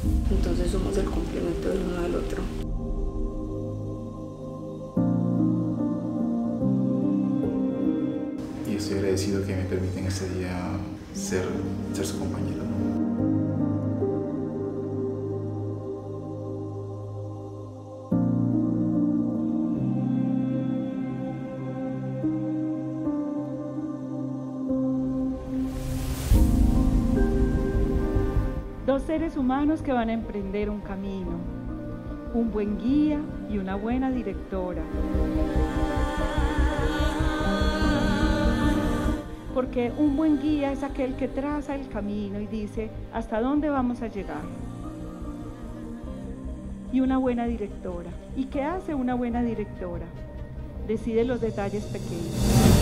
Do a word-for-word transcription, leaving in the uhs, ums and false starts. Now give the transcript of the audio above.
Entonces somos el complemento del uno del otro. Y estoy agradecido que me permiten este día ser, ser su compañero, ¿no? Dos seres humanos que van a emprender un camino, un buen guía y una buena directora. Porque un buen guía es aquel que traza el camino y dice hasta dónde vamos a llegar. Y una buena directora. ¿Y qué hace una buena directora? Decide los detalles pequeños.